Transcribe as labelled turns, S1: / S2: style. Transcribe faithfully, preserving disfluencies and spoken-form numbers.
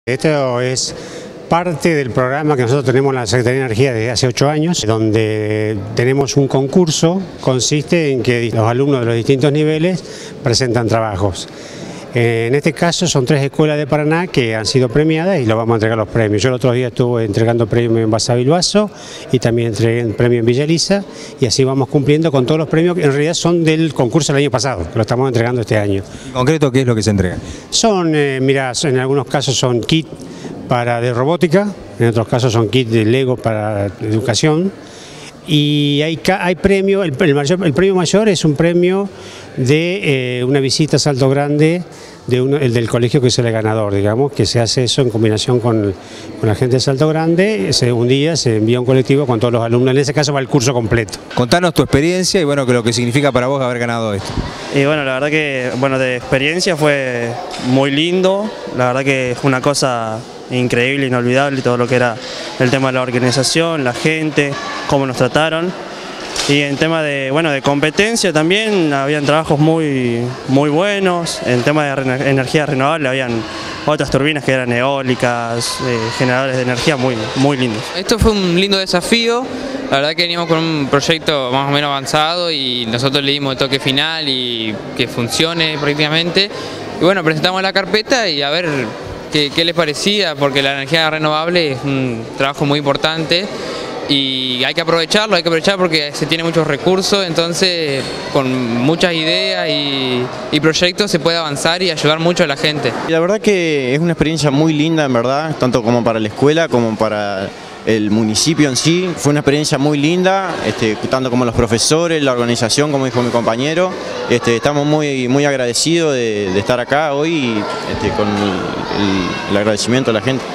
S1: Esto es parte del programa que nosotros tenemos en la Secretaría de Energía desde hace ocho años, donde tenemos un concurso, consiste en que los alumnos de los distintos niveles presentan trabajos. En este caso son tres escuelas de Paraná que han sido premiadas y los vamos a entregar los premios. Yo el otro día estuve entregando premios en Basavilbaso y también entregué un premio en Villa Elisa, y así vamos cumpliendo con todos los premios que en realidad son del concurso del año pasado, que lo estamos entregando este año.
S2: ¿En concreto qué es lo que se entrega?
S1: Son, eh, mira, en algunos casos son kits para de robótica, en otros casos son kits de Lego para educación. Y hay, hay premio, el, el, mayor, el premio mayor es un premio de eh, una visita a Salto Grande, de uno, el del colegio que es el ganador, digamos, que se hace eso en combinación con, con la gente de Salto Grande. Ese, un día se envía un colectivo con todos los alumnos, en ese caso va el curso completo.
S2: Contanos tu experiencia y bueno, que lo que significa para vos haber ganado esto.
S3: Y bueno, la verdad que, bueno, de experiencia fue muy lindo, la verdad que fue una cosa increíble, inolvidable, todo lo que era el tema de la organización, la gente, cómo nos trataron. Y en tema de, bueno, de competencia también habían trabajos muy, muy buenos. En tema de re energía renovable habían otras turbinas que eran eólicas, eh, generadores de energía muy, muy lindos.
S4: Esto fue un lindo desafío. La verdad que venimos con un proyecto más o menos avanzado y nosotros le dimos el toque final y que funcione prácticamente. Y bueno, presentamos la carpeta y a ver qué, qué les parecía, porque la energía renovable es un trabajo muy importante. Y hay que aprovecharlo, hay que aprovechar porque se tiene muchos recursos, entonces con muchas ideas y, y proyectos se puede avanzar y ayudar mucho a la gente.
S5: La verdad que es una experiencia muy linda, en verdad, tanto como para la escuela como para el municipio en sí. Fue una experiencia muy linda, este, tanto como los profesores, la organización, como dijo mi compañero. Este, estamos muy, muy agradecidos de, de estar acá hoy y este, con el, el, el agradecimiento a la gente.